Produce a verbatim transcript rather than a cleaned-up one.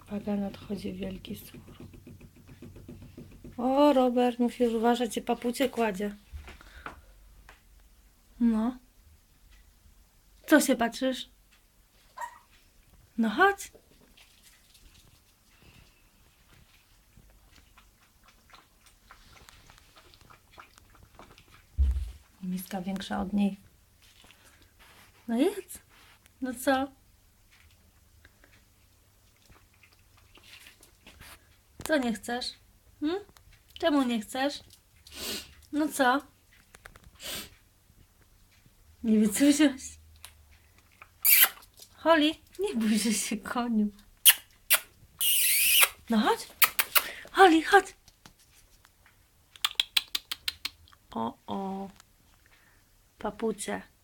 Uwaga, nadchodzi wielki sur. O, Robert, musisz uważać, gdzie papucie kładzie. No. Co się patrzysz? No chodź. Miska większa od niej. No jedz. No co? Co nie chcesz? Hm? Czemu nie chcesz? No co? Nie wiem co wziąć. Holly, nie bój się koniu. No chodź. Holly, chodź. O, o. Papucie.